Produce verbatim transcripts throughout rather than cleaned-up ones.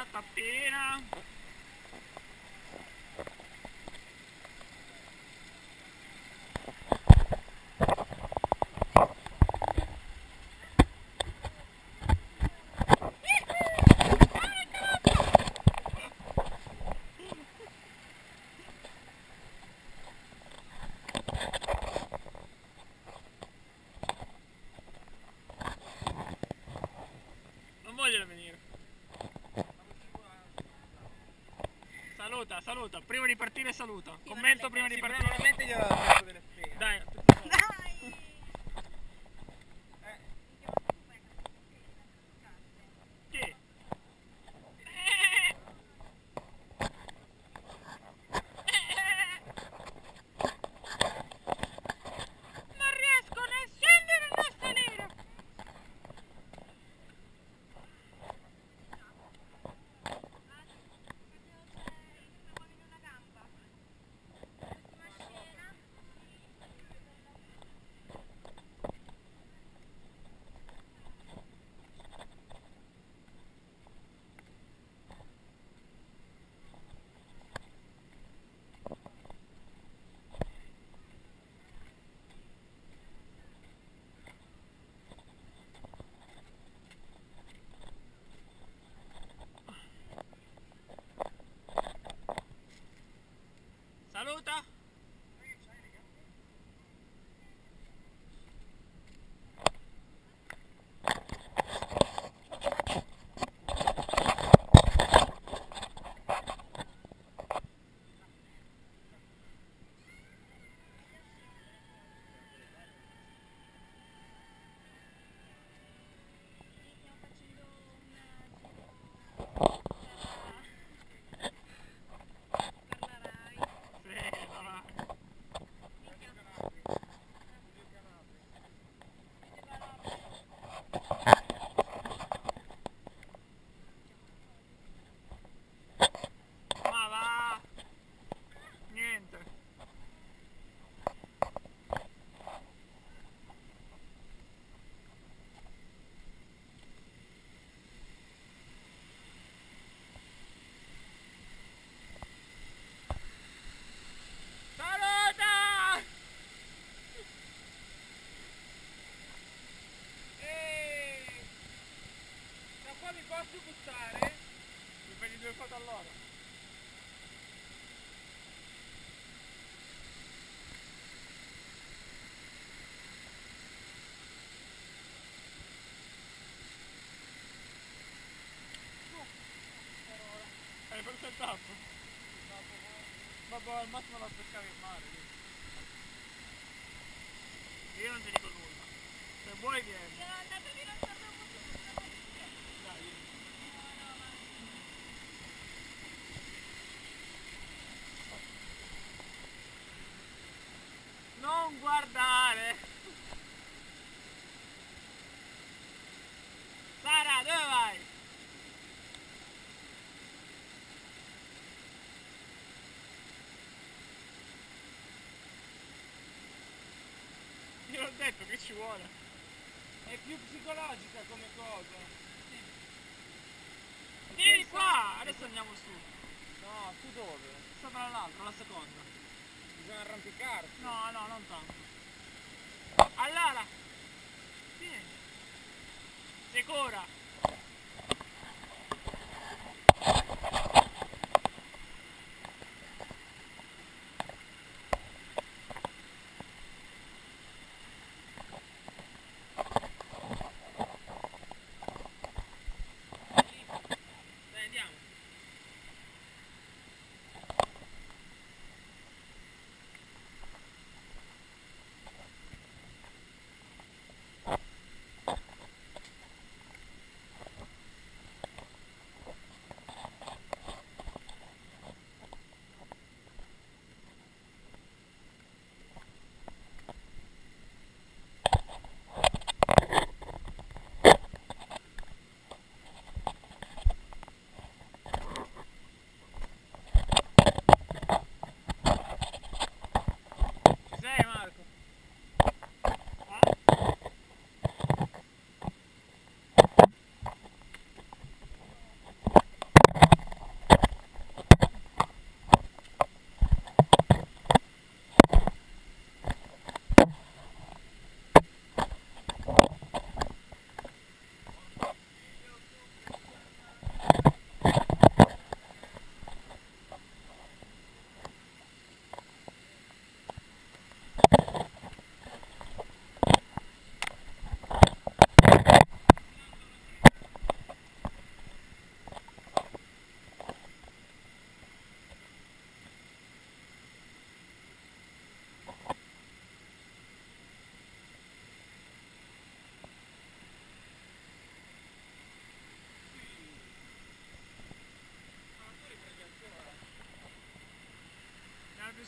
tappina, tappina. Non vogliono venire. Saluta, saluta, prima di partire saluta. Commento prima di partire. Sicuramente glielo ho detto delle spese. Dai. Dai! Chi? Non riesco né a scendere né a salire. Saluta. Ma va! Niente. Saluta! Eeeh! Da qua mi posso buttare? Mi prendi due foto all'ora. Hai perso il tappo? Vabbè, al massimo la pescare in mare. Io non ti dico nulla. Se vuoi vieni. Gliel'ho andato di non sapevo molto. Dai. Non guardare! Sara, dove vai? Io l'ho detto che ci vuole. È più psicologica come cosa. Vieni qua! Adesso andiamo su. No, tu dove? Sopra l'altro, la seconda. Bisogna arrampicarsi. No, no, non tanto. Allora! Vieni. Sicura! Dai, andiamo.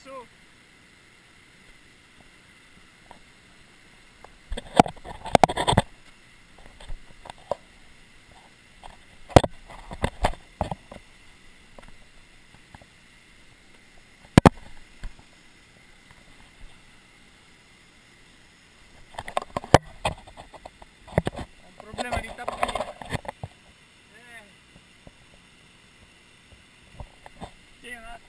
su. Ho un problema di tappina. Eh, Sì, un attimo.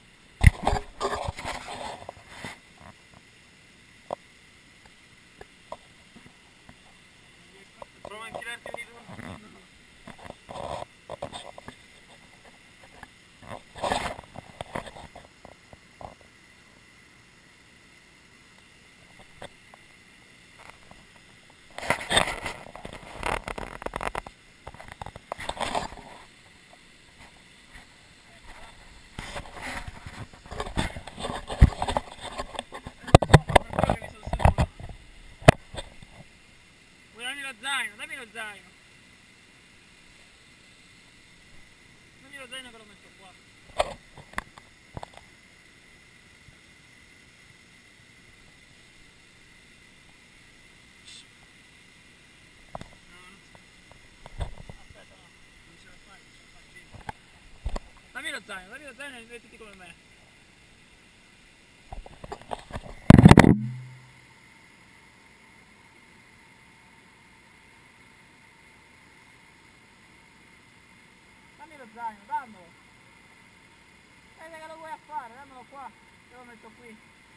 prova a infilarti un dito. Vuoi darmi lo zaino? Dammi lo zaino. Dammi lo zaino che lo metto qua. Aspetta, no. Non ce la fai, non ce la fai. Vieni. Dammi lo zaino, dammi lo zaino e mettiti come me. Dammi lo zaino, dammelo. Eh, che lo vuoi a fare? Dammelo qua. Io lo metto qui.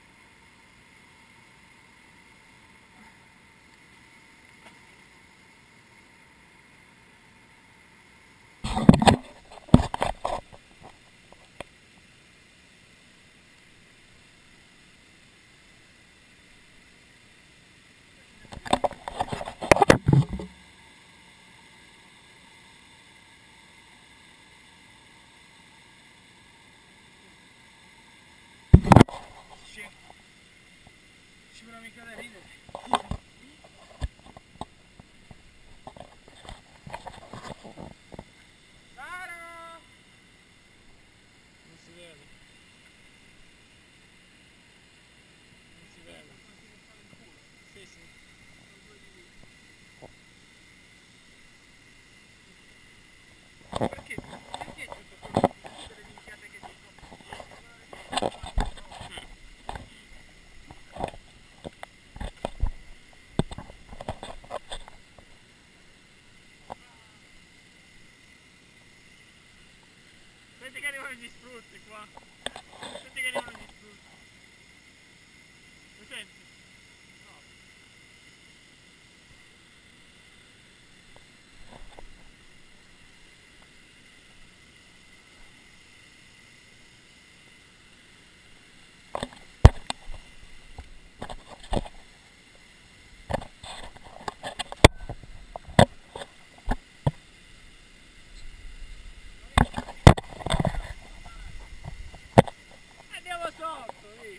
Sì. Ci vorrà mica da ridere. Sara! Non si vede. Non si vede. Sì, sì. Perché? Perché tutto quello, tutte le minchiate che dico? Senti che arrivano gli spruzzi qua. Senti che arrivano gli spruzzi. Lo senti? No. Andiamo sotto, lì.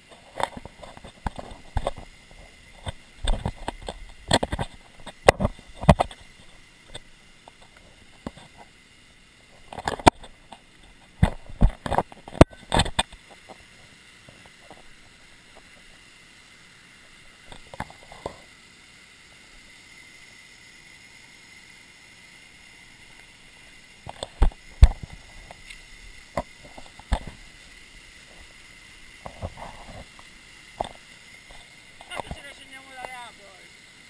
Tanto ce ne scendiamo da là poi.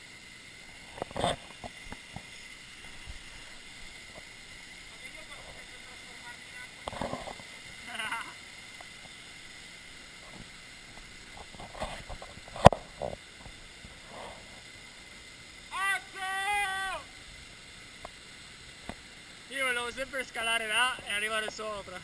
Ma che io posso sempre trasformarmi in acqua. Azzo! Io volevo sempre scalare là e arrivare sopra.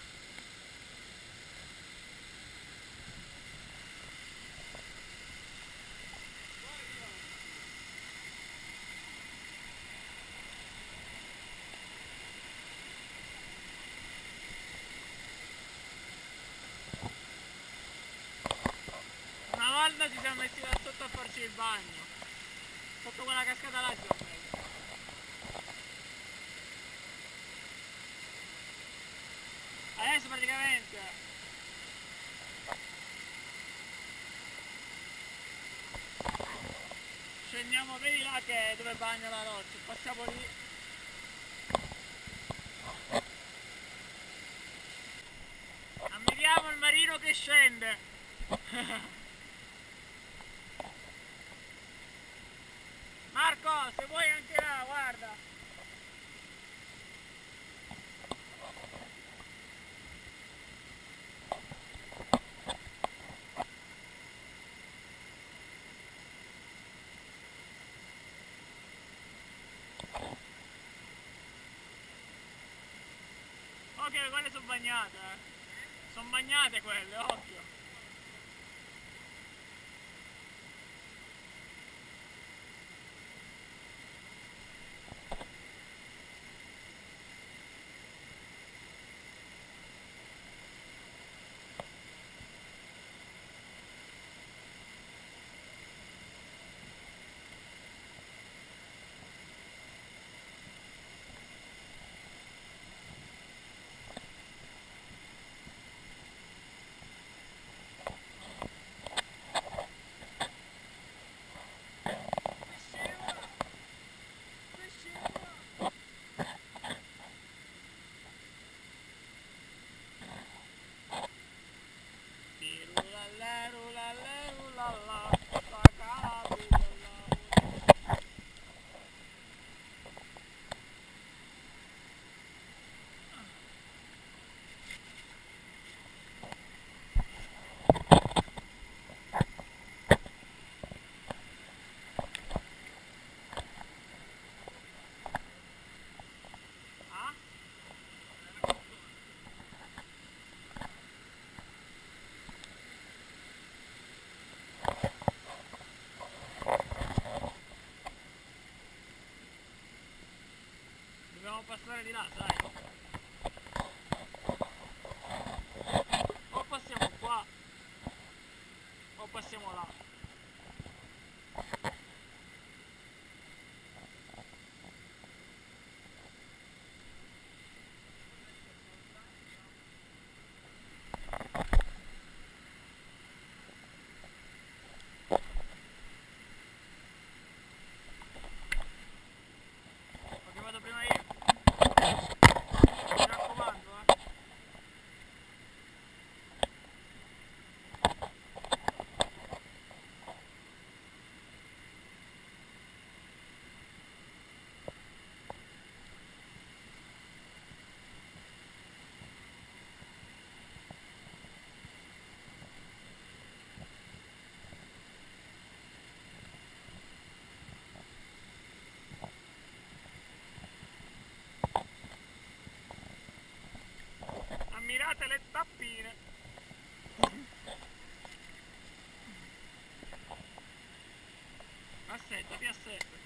Una volta ci siamo messi là sotto a farci il bagno. Sotto quella cascata là ci siamo messi. Adesso praticamente prendiamo, vedi là che è dove bagna la roccia, passiamo lì. Ammiriamo il marino che scende. Marco, se vuoi anche là, guarda. Ok, quelle sono bagnate, eh. Sono bagnate quelle, occhio. Dobbiamo passare di là, dai. O passiamo qua, o passiamo là. Ok, vado prima io. Mi raccomando, eh. Ammirate le tappine. Assettati, assettati.